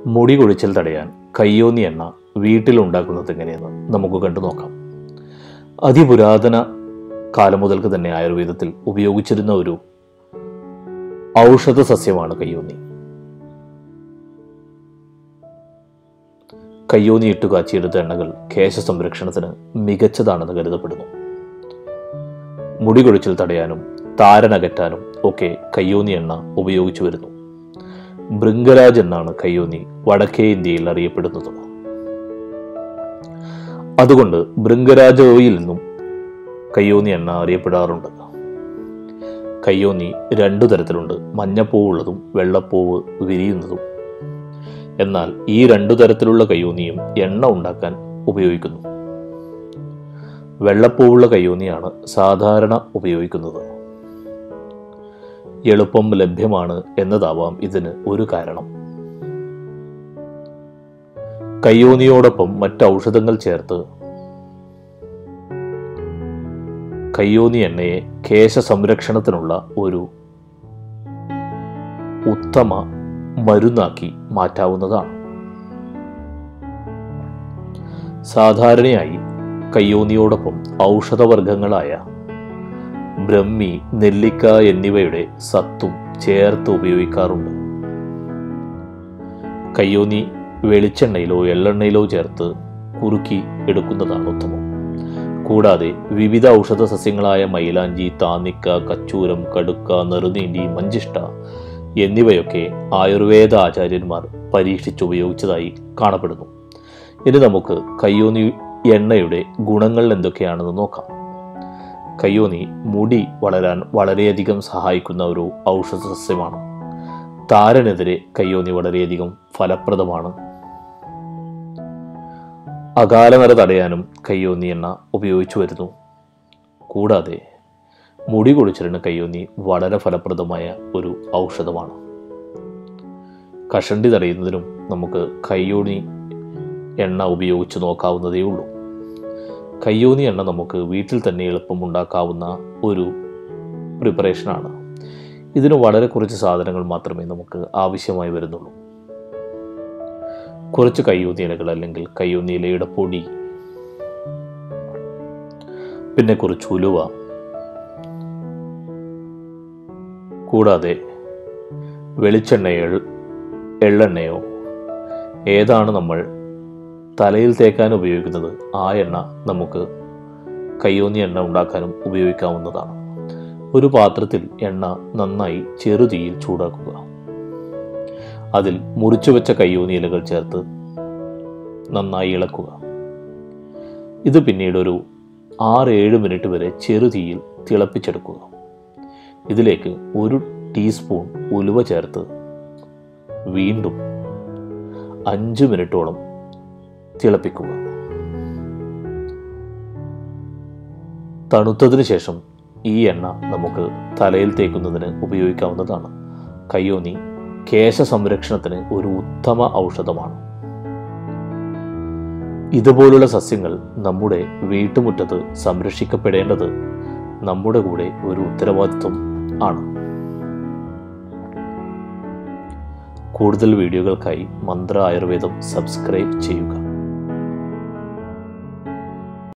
മുടി കൊഴിച്ചിൽ തടയാൻ കയ്യോന്നി എണ്ണ വീട്ടിലുണ്ടാക്കുന്നത് എങ്ങനെയെന്ന് നമുക്ക് കണ്ടു നോക്കാം. അതിപുരാതന കാലം മുതൽക്ക് തന്നെ ആയുർവേദത്തിൽ ഉപയോഗിച്ചിരുന്ന ഒരു ഔഷധ സസ്യമാണ് കയ്യോന്നി. കയ്യോന്നി ഇട്ട് കാച്ചിയെടുത്ത എണ്ണകൾ കേശ സംരക്ഷണത്തിന് മികച്ചതാണെന്ന് കരുതപ്പെടുന്നു. മുടി കൊഴിച്ചിൽ തടയാനും താരനകറ്റാനും ഒക്കെ കയ്യോന്നി എണ്ണ ഉപയോഗിച്ചു വരുന്നു. ഭൃംഗരാജ് എന്നാണ് കയ്യോന്നി വടക്കേ ഇന്ത്യയിൽ അറിയപ്പെടുന്നത്. അതുകൊണ്ട് ഭൃംഗരാജ ഓയിൽ നിന്നും കയ്യോന്നി എണ്ണ അറിയപ്പെടാറുണ്ട്. കയ്യോന്നി രണ്ടു തരത്തിലുണ്ട്, മഞ്ഞപ്പൂവുള്ളതും വെള്ളപ്പൂവ് വിരിയുന്നതും. എന്നാൽ ഈ രണ്ടു തരത്തിലുള്ള കയ്യോന്നിയും എണ്ണ ഉണ്ടാക്കാൻ ഉപയോഗിക്കുന്നു. വെള്ളപ്പൂവുള്ള കയ്യോന്നിയാണ് സാധാരണ ഉപയോഗിക്കുന്നത്. എളുപ്പം ലഭ്യമാണ് എന്നതാവാം ഇതിന് ഒരു കാരണം. കയ്യോന്നിയോടൊപ്പം മറ്റ് ഔഷധങ്ങൾ ചേർത്ത് കയ്യോന്നി എണ്ണയെ കേശ സംരക്ഷണത്തിനുള്ള ഒരു ഉത്തമ മരുന്നാക്കി മാറ്റാവുന്നതാണ്. സാധാരണയായി കയ്യോന്നിയോടൊപ്പം ഔഷധവർഗങ്ങളായ ബ്രഹ്മി, നെല്ലിക്ക എന്നിവയുടെ സത്തും ചേർത്ത് ഉപയോഗിക്കാറുണ്ട്. കയ്യോന്നി വെളിച്ചെണ്ണയിലോ എള്ളെണ്ണയിലോ ചേർത്ത് കുറുക്കി എടുക്കുന്നതാണ് ഉത്തമം. കൂടാതെ വിവിധ ഔഷധ സസ്യങ്ങളായ മൈലാഞ്ചി, താന്നിക്ക, കച്ചൂരം, കടുക്ക, നെറുനീണ്ടി, മഞ്ചിഷ്ട എന്നിവയൊക്കെ ആയുർവേദ ആചാര്യന്മാർ പരീക്ഷിച്ചുപയോഗിച്ചതായി കാണപ്പെടുന്നു. ഇനി നമുക്ക് കയ്യോന്നി എണ്ണയുടെ ഗുണങ്ങൾ എന്തൊക്കെയാണെന്ന് നോക്കാം. കയ്യോന്നി മുടി വളരാൻ വളരെയധികം സഹായിക്കുന്ന ഒരു ഔഷധ സസ്യമാണ്. താരനെതിരെ കയ്യോന്നി വളരെയധികം ഫലപ്രദമാണ്. അകാലനര തടയാനും കയ്യോന്നി എണ്ണ ഉപയോഗിച്ചു വരുന്നു. കൂടാതെ മുടി കൊഴിച്ചിലിന് കയ്യോന്നി വളരെ ഫലപ്രദമായ ഒരു ഔഷധമാണ്. കഷണ്ടി തടയുന്നതിനും നമുക്ക് കയ്യോന്നി എണ്ണ ഉപയോഗിച്ച് നോക്കാവുന്നതേ ഉള്ളൂ. കയ്യോന്നി എണ്ണ നമുക്ക് വീട്ടിൽ തന്നെ എളുപ്പം ഉണ്ടാക്കാവുന്ന ഒരു പ്രിപ്പറേഷനാണ്. ഇതിന് വളരെ കുറച്ച് സാധനങ്ങൾ മാത്രമേ നമുക്ക് ആവശ്യമായി വരുന്നുള്ളൂ. കുറച്ച് കയ്യോന്നി ഇലകൾ അല്ലെങ്കിൽ കയ്യോന്നി ഇലയുടെ പൊടി, പിന്നെ കുറച്ച് ഉലുവ, കൂടാതെ വെളിച്ചെണ്ണയോ എള്ളെണ്ണയോ ഏതാണ് നമ്മൾ തലയിൽ തേക്കാൻ ഉപയോഗിക്കുന്നത് ആ എണ്ണ നമുക്ക് കയ്യോന്നി എണ്ണ ഉണ്ടാക്കാനും ഉപയോഗിക്കാവുന്നതാണ്. ഒരു പാത്രത്തിൽ എണ്ണ നന്നായി ചെറുതീയിൽ ചൂടാക്കുക. അതിൽ മുറിച്ചു വെച്ച കയ്യോന്നി ഇലകൾ ചേർത്ത് നന്നായി ഇളക്കുക. ഇത് പിന്നീട് ഒരു 6-7 മിനിറ്റ് വരെ ചെറുതീയിൽ തിളപ്പിച്ചെടുക്കുക. ഇതിലേക്ക് 1 ടീസ്പൂൺ ഉലുവ ചേർത്ത് വീണ്ടും 5 മിനിറ്റോളം തിളപ്പിക്കുക. തണുത്തതിന് ശേഷം ഈ എണ്ണ നമുക്ക് തലയിൽ തേക്കുന്നതിന് ഉപയോഗിക്കാവുന്നതാണ്. കയ്യോന്നി കേശ സംരക്ഷണത്തിന് ഒരു ഉത്തമ ഔഷധമാണ്. ഇതുപോലുള്ള സസ്യങ്ങൾ നമ്മുടെ വീട്ടുമുറ്റത്ത് സംരക്ഷിക്കപ്പെടേണ്ടത് നമ്മുടെ കൂടെ ഒരു ഉത്തരവാദിത്വം ആണ്. കൂടുതൽ വീഡിയോകൾക്കായി മന്ത്ര ആയുർവേദം സബ്സ്ക്രൈബ് ചെയ്യുക.